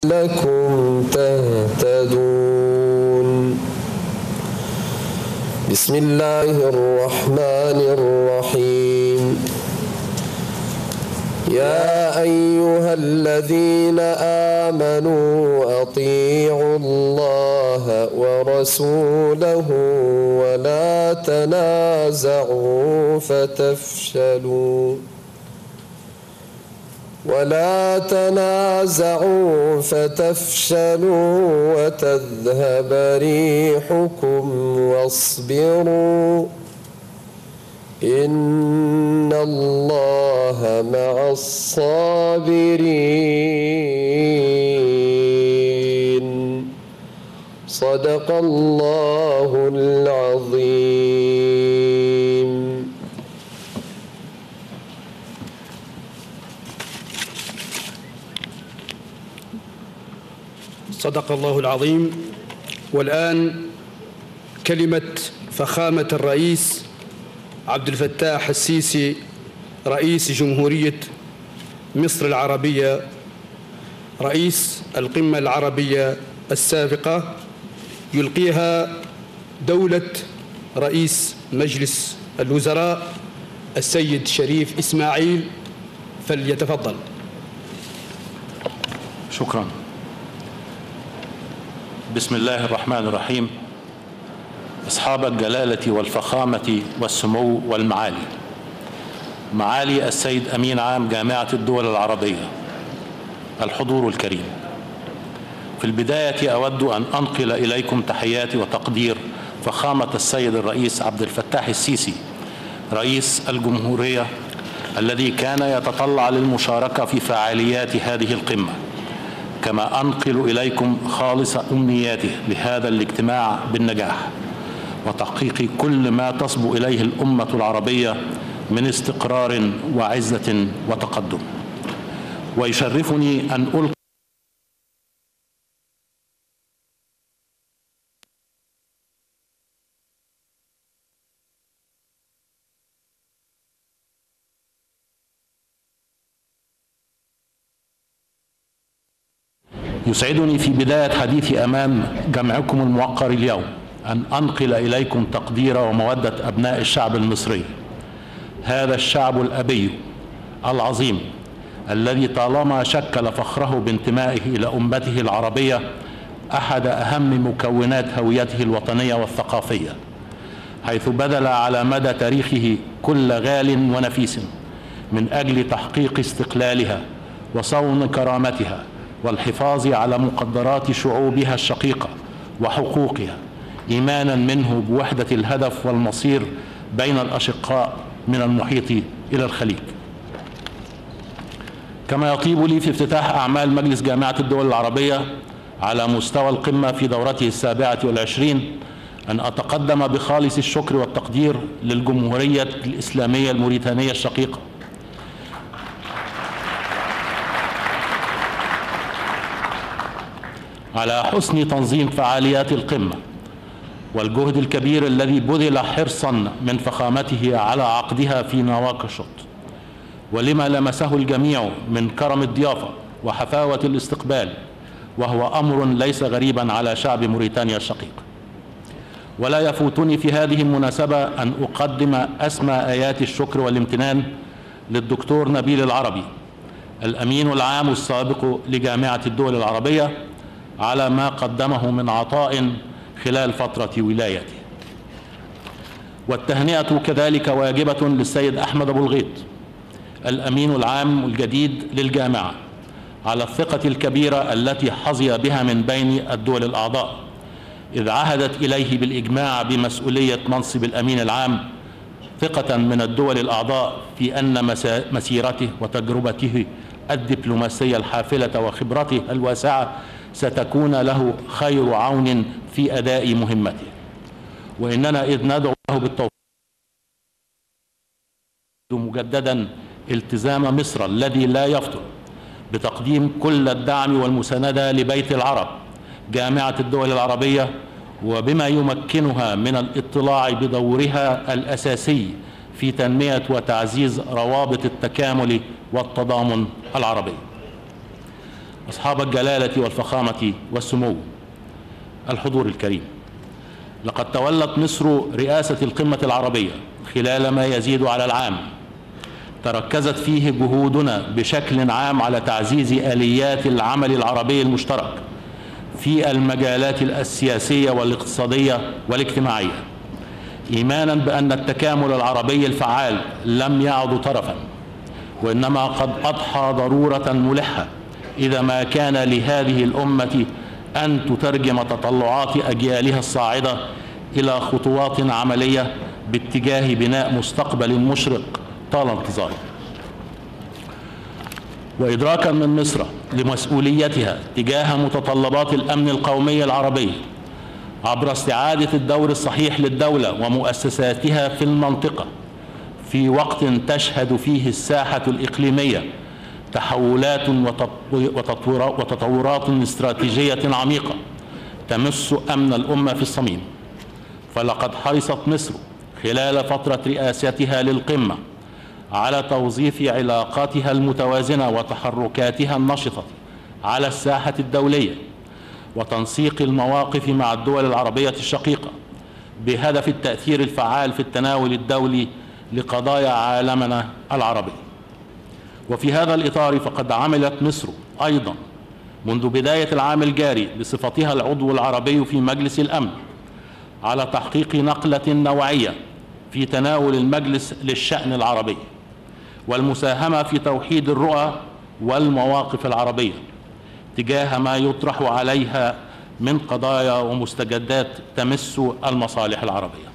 لعلكم تهتدون. بسم الله الرحمن الرحيم. يا أيها الذين آمنوا أطيعوا الله ورسوله ولا تنازعوا فتفشلوا وتذهب ريحكم واصبروا إن الله مع الصابرين. صدق الله العظيم. صدق الله العظيم. والآن كلمة فخامة الرئيس عبد الفتاح السيسي رئيس جمهورية مصر العربية، رئيس القمة العربية السابقة، يلقيها دولة رئيس مجلس الوزراء السيد شريف إسماعيل، فليتفضل. شكرا. بسم الله الرحمن الرحيم. أصحاب الجلالة والفخامة والسمو والمعالي، معالي السيد أمين عام جامعة الدول العربية، الحضور الكريم، في البداية أود أن أنقل إليكم تحياتي وتقدير فخامة السيد الرئيس عبد الفتاح السيسي رئيس الجمهورية، الذي كان يتطلع للمشاركة في فعاليات هذه القمة، كما أنقل إليكم خالص أمنياته لهذا الاجتماع بالنجاح وتحقيق كل ما تصبو إليه الأمة العربية من استقرار وعزة وتقدم. ويشرفني أن ألقي يسعدني في بداية حديثي أمام جمعكم الموقر اليوم أن أنقل إليكم تقدير ومودة أبناء الشعب المصري، هذا الشعب الأبي العظيم الذي طالما شكل فخره بانتمائه إلى أمته العربية أحد أهم مكونات هويته الوطنية والثقافية، حيث بذل على مدى تاريخه كل غال ونفيس من أجل تحقيق استقلالها وصون كرامتها والحفاظ على مقدرات شعوبها الشقيقة وحقوقها، إيمانا منه بوحدة الهدف والمصير بين الأشقاء من المحيط إلى الخليج. كما يطيب لي في افتتاح أعمال مجلس جامعة الدول العربية على مستوى القمة في دورته 27 أن أتقدم بخالص الشكر والتقدير للجمهورية الإسلامية الموريتانية الشقيقة على حسن تنظيم فعاليات القمة والجهد الكبير الذي بذل حرصا من فخامته على عقدها في نواكشوط، ولما لمسه الجميع من كرم الضيافة وحفاوة الاستقبال، وهو أمر ليس غريبا على شعب موريتانيا الشقيق. ولا يفوتني في هذه المناسبة أن أقدم أسمى آيات الشكر والامتنان للدكتور نبيل العربي الأمين العام السابق لجامعة الدول العربية على ما قدمه من عطاء خلال فترة ولايته. والتهنئة كذلك واجبة للسيد أحمد أبو الغيط الأمين العام الجديد للجامعة على الثقة الكبيرة التي حظي بها من بين الدول الأعضاء، إذ عهدت إليه بالإجماع بمسؤولية منصب الأمين العام، ثقة من الدول الأعضاء في أن مسيرته وتجربته الدبلوماسية الحافلة وخبرته الواسعة ستكون له خير عون في أداء مهمته. وإننا إذ ندعو له بالتوفيق مجددا التزام مصر الذي لا يفتر بتقديم كل الدعم والمساندة لبيت العرب جامعة الدول العربية، وبما يمكنها من الاطلاع بدورها الأساسي في تنمية وتعزيز روابط التكامل والتضامن العربي. أصحاب الجلالة والفخامة والسمو، الحضور الكريم، لقد تولت مصر رئاسة القمة العربية خلال ما يزيد على العام، تركزت فيه جهودنا بشكل عام على تعزيز آليات العمل العربي المشترك في المجالات السياسية والاقتصادية والاجتماعية، إيمانا بأن التكامل العربي الفعال لم يعد طرفا، وإنما قد أضحى ضرورة ملحة إذا ما كان لهذه الأمة أن تترجم تطلعات أجيالها الصاعدة إلى خطوات عملية باتجاه بناء مستقبل مشرق طال انتظاره. وإدراكا من مصر لمسؤوليتها تجاه متطلبات الأمن القومي العربي عبر استعادة الدور الصحيح للدولة ومؤسساتها في المنطقة في وقت تشهد فيه الساحة الإقليمية تحولات وتطورات استراتيجية عميقة تمس أمن الأمة في الصميم، فلقد حرصت مصر خلال فترة رئاستها للقمة على توظيف علاقاتها المتوازنة وتحركاتها النشطة على الساحة الدولية وتنسيق المواقف مع الدول العربية الشقيقة بهدف التأثير الفعال في التناول الدولي لقضايا عالمنا العربي. وفي هذا الإطار فقد عملت مصر أيضا منذ بداية العام الجاري بصفتها العضو العربي في مجلس الأمن على تحقيق نقلة نوعية في تناول المجلس للشأن العربي والمساهمة في توحيد الرؤى والمواقف العربية تجاه ما يطرح عليها من قضايا ومستجدات تمس المصالح العربية.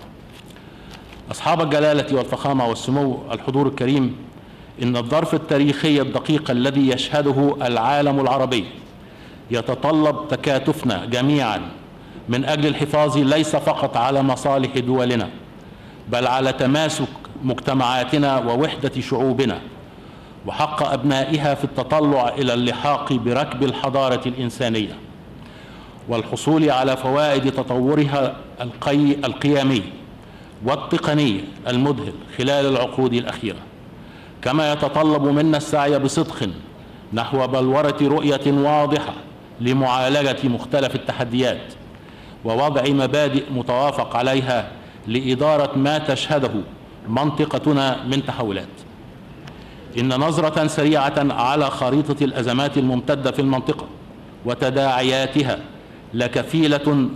أصحاب الجلالة والفخامة والسمو، الحضور الكريم، إن الظرف التاريخي الدقيق الذي يشهده العالم العربي يتطلب تكاتفنا جميعا من أجل الحفاظ ليس فقط على مصالح دولنا بل على تماسك مجتمعاتنا ووحدة شعوبنا وحق أبنائها في التطلع إلى اللحاق بركب الحضارة الإنسانية والحصول على فوائد تطورها القيمي والتقني المذهل خلال العقود الأخيرة، كما يتطلب منا السعي بصدق نحو بلورة رؤية واضحة لمعالجة مختلف التحديات ووضع مبادئ متوافق عليها لإدارة ما تشهده منطقتنا من تحولات. إن نظرة سريعة على خريطة الأزمات الممتدة في المنطقة وتداعياتها لكفيلة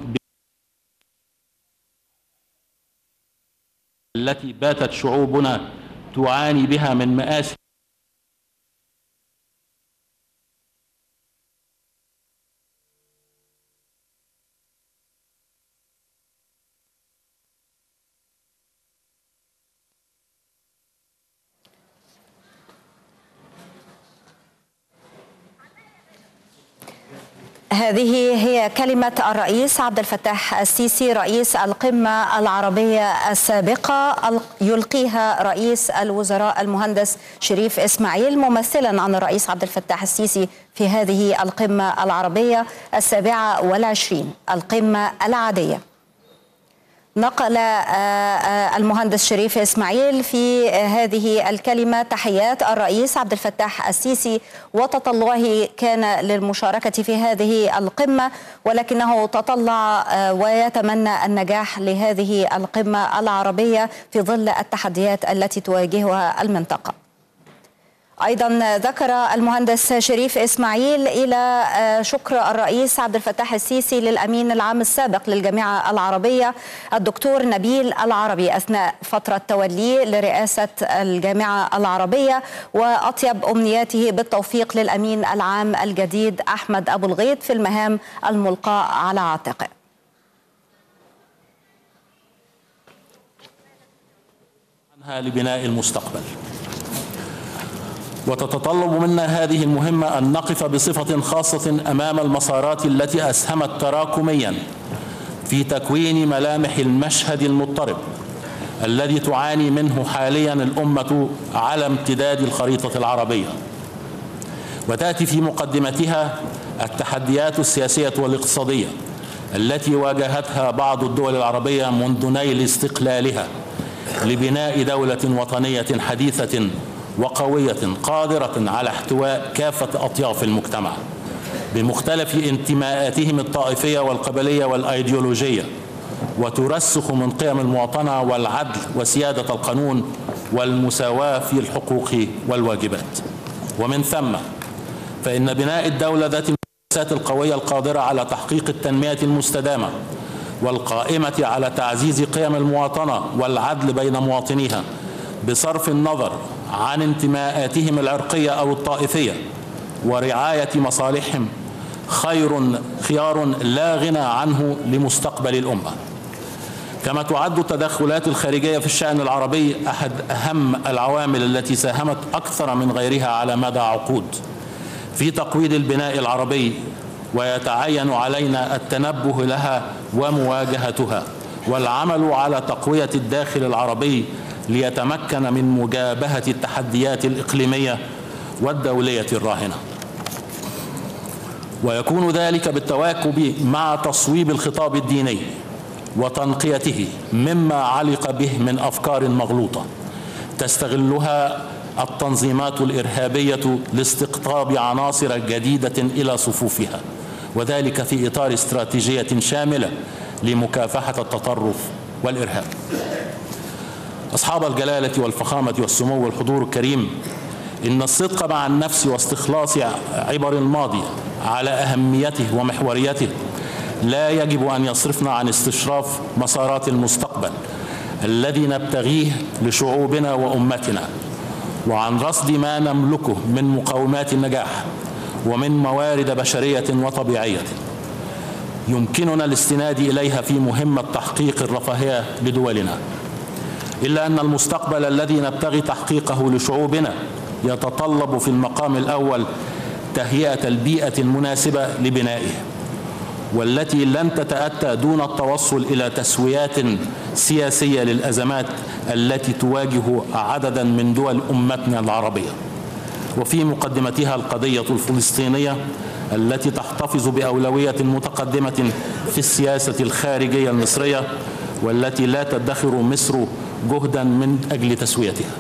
التي باتت شعوبنا تعاني بها من مآسي هذه هي كلمة الرئيس عبد الفتاح السيسي رئيس القمة العربية السابقة يلقيها رئيس الوزراء المهندس شريف إسماعيل ممثلا عن الرئيس عبد الفتاح السيسي في هذه القمة العربية 27 القمة العادية. نقل المهندس شريف إسماعيل في هذه الكلمة تحيات الرئيس عبد الفتاح السيسي وتطلعه كان للمشاركة في هذه القمة، ولكنه تطلع ويتمنى النجاح لهذه القمة العربية في ظل التحديات التي تواجهها المنطقة. أيضا ذكر المهندس شريف إسماعيل إلى شكر الرئيس عبد الفتاح السيسي للأمين العام السابق للجامعة العربية الدكتور نبيل العربي أثناء فترة توليه لرئاسة الجامعة العربية، وأطيب أمنياته بالتوفيق للأمين العام الجديد أحمد أبو الغيط في المهام الملقاة على عاتقه. عنها لبناء المستقبل، وتتطلب منا هذه المهمة أن نقف بصفة خاصة أمام المسارات التي أسهمت تراكميا في تكوين ملامح المشهد المضطرب الذي تعاني منه حاليا الأمة على امتداد الخريطة العربية، وتأتي في مقدمتها التحديات السياسية والاقتصادية التي واجهتها بعض الدول العربية منذ نيل استقلالها لبناء دولة وطنية حديثة وقوية قادرة على احتواء كافة أطياف المجتمع. بمختلف انتماءاتهم الطائفية والقبلية والأيديولوجية، وترسخ من قيم المواطنة والعدل وسيادة القانون والمساواة في الحقوق والواجبات. ومن ثم فإن بناء الدولة ذات المؤسسات القوية القادرة على تحقيق التنمية المستدامة والقائمة على تعزيز قيم المواطنة والعدل بين مواطنيها بصرف النظر عن انتماءاتهم العرقية أو الطائفية ورعاية مصالحهم خيار لا غنى عنه لمستقبل الأمة. كما تعد التدخلات الخارجية في الشأن العربي أحد أهم العوامل التي ساهمت أكثر من غيرها على مدى عقود في تقويض البناء العربي، ويتعين علينا التنبه لها ومواجهتها والعمل على تقوية الداخل العربي ليتمكن من مجابهة التحديات الإقليمية والدولية الراهنة. ويكون ذلك بالتواكب مع تصويب الخطاب الديني وتنقيته مما علق به من أفكار مغلوطة تستغلها التنظيمات الإرهابية لاستقطاب عناصر جديدة إلى صفوفها، وذلك في إطار استراتيجية شاملة لمكافحة التطرف والإرهاب. أصحاب الجلالة والفخامة والسمو والحضور الكريم، إن الصدق مع النفس واستخلاص عبر الماضي على أهميته ومحوريته لا يجب أن يصرفنا عن استشراف مسارات المستقبل الذي نبتغيه لشعوبنا وأمتنا، وعن رصد ما نملكه من مقومات النجاح ومن موارد بشرية وطبيعية يمكننا الاستناد إليها في مهمة تحقيق الرفاهية لدولنا. إلا أن المستقبل الذي نبتغي تحقيقه لشعوبنا يتطلب في المقام الأول تهيئة البيئة المناسبة لبنائه، والتي لن تتأتى دون التوصل إلى تسويات سياسية للأزمات التي تواجه عددا من دول أمتنا العربية، وفي مقدمتها القضية الفلسطينية التي تحتفظ بأولوية متقدمة في السياسة الخارجية المصرية، والتي لا تدخر مصر جهدا من أجل تسويتها.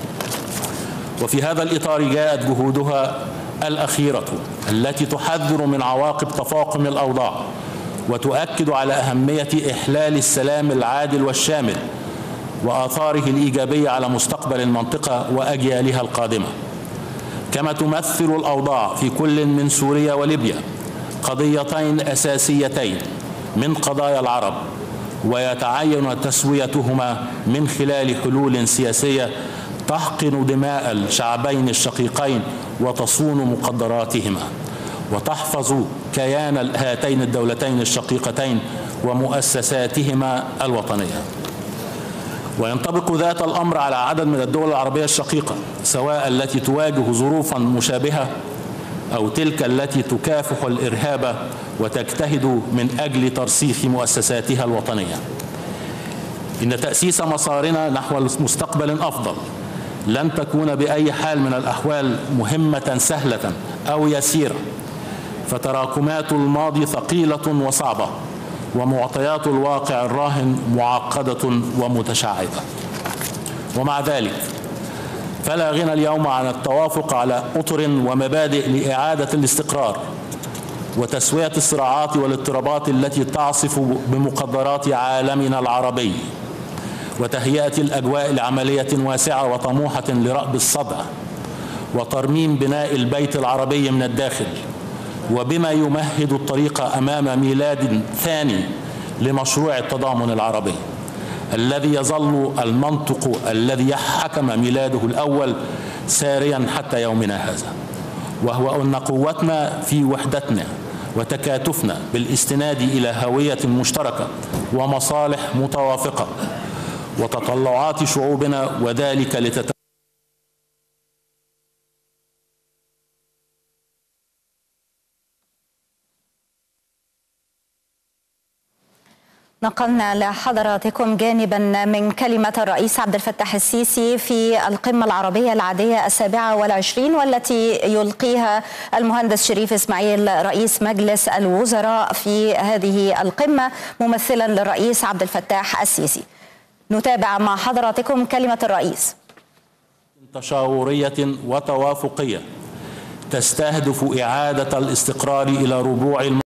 وفي هذا الإطار جاءت جهودها الأخيرة التي تحذر من عواقب تفاقم الأوضاع وتؤكد على أهمية إحلال السلام العادل والشامل وآثاره الإيجابية على مستقبل المنطقة وأجيالها القادمة. كما تمثل الأوضاع في كل من سوريا وليبيا قضيتين أساسيتين من قضايا العرب، ويتعين تسويتهما من خلال حلول سياسية تحقن دماء الشعبين الشقيقين وتصون مقدراتهما وتحفظ كيان هاتين الدولتين الشقيقتين ومؤسساتهما الوطنية. وينطبق ذات الأمر على عدد من الدول العربية الشقيقة، سواء التي تواجه ظروفا مشابهة أو تلك التي تكافح الإرهاب وتجتهد من أجل ترسيخ مؤسساتها الوطنية. إن تأسيس مسارنا نحو مستقبل أفضل لن تكون بأي حال من الأحوال مهمة سهلة أو يسيرة، فتراكمات الماضي ثقيلة وصعبة، ومعطيات الواقع الراهن معقدة ومتشعبة. ومع ذلك فلا غنى اليوم عن التوافق على أطر ومبادئ لإعادة الاستقرار وتسوية الصراعات والاضطرابات التي تعصف بمقدرات عالمنا العربي، وتهيئة الأجواء لعملية واسعة وطموحة لرأب الصدع وترميم بناء البيت العربي من الداخل، وبما يمهد الطريق أمام ميلاد ثاني لمشروع التضامن العربي الذي يظل المنطق الذي حكم ميلاده الأول ساريا حتى يومنا هذا، وهو أن قوتنا في وحدتنا وتكاتفنا بالاستناد إلى هوية مشتركة ومصالح متوافقة وتطلعات شعوبنا، وذلك نقلنا لحضراتكم جانبا من كلمة الرئيس عبد الفتاح السيسي في القمة العربية العادية 27 والتي يلقيها المهندس شريف إسماعيل رئيس مجلس الوزراء في هذه القمة ممثلا للرئيس عبد الفتاح السيسي. نتابع مع حضراتكم كلمة الرئيس. تشاورية وتوافقية تستهدف إعادة الاستقرار إلى ربوع